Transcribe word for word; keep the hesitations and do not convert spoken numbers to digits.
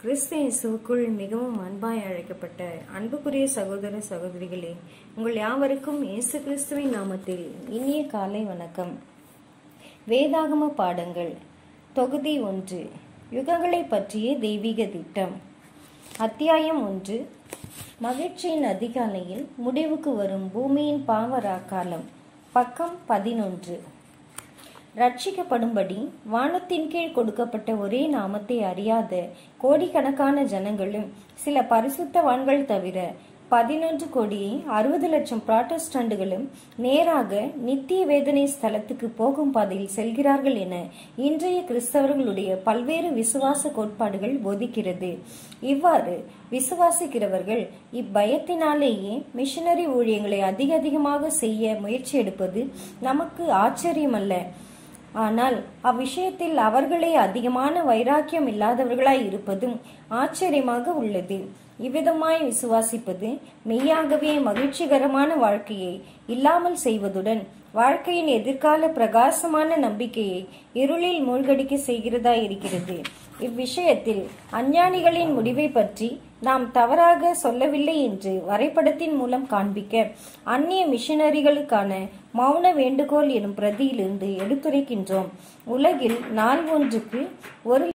கிறிஸ்து இயேசுவுக்குள் மிகவும் அன்பாய் அழைக்கப்பட்ட அன்புக்குரிய சகோதர சகோதரிகளே, உங்கள் யாவருக்கும் இயேசு கிறிஸ்துவின் நாமத்தில் இனிய காலை வணக்கம். வேதாகம பாடங்கள் தொகுதி ஒன்று, யுகங்களை பற்றிய தெய்வீக திட்டம். அத்தியாயம் ஒன்று, மகிழ்ச்சியின் அதிகாலையில் முடிவுக்கு வரும் பூமியின் பாவராக்காலம். பக்கம் பதினொன்று. ரட்சிக்கப்படும்படி வானத்தின் கீழ் கொடுக்கப்பட்ட ஒரே நாமத்தை அறியாத கோடிக்கணக்கான ஜனங்களும் சில பரிசுத்தவான்கள் தவிர பதினொன்று கோடியே அறுபது லட்சம் புராட்டஸ்டண்டுகளும் நேராக நித்திய வேதனை ஸ்தலத்துக்கு போகும் பாதையில் செல்கிறார்கள் என இன்றைய கிறிஸ்தவர்களுடைய பல்வேறு விசுவாச கோட்பாடுகள் போதிக்கிறது. இவ்வாறு விசுவாசிக்கிறவர்கள் இப்பயத்தினாலேயே மிஷனரி ஊழியங்களை அதிக அதிகமாக செய்ய முயற்சி எடுப்பது நமக்கு ஆச்சரியமல்ல. ஆனால் அவ்விஷயத்தில் அவர்களே அதிகமான வைராக்கியம் இல்லாதவர்களாய் இருப்பதும் ஆச்சரியமாக உள்ளது. இவ்விதமாய் விசுவாசிப்பது மெய்யாகவே மகிழ்ச்சிகரமான வாழ்க்கையை இல்லாமல் செய்வதுடன் வாழ்க்கையின் எதிர்கால பிரகாசமான நம்பிக்கையை இருளில் மூழ்கடிக்க செய்கிறதா இருக்கிறது. இவ்விஷயத்தில் அஞ்ஞானிகளின் முடிவை பற்றி நாம் தவறாக சொல்லவில்லை என்று வரைபடத்தின் மூலம் காண்பிக்க அந்நிய மிஷனரிகளுக்கான மௌன வேண்டுகோள் எனும் பிரதியிலிருந்து எடுத்துரைக்கின்றோம். உலகில் நாள் ஒன்றுக்கு ஒரு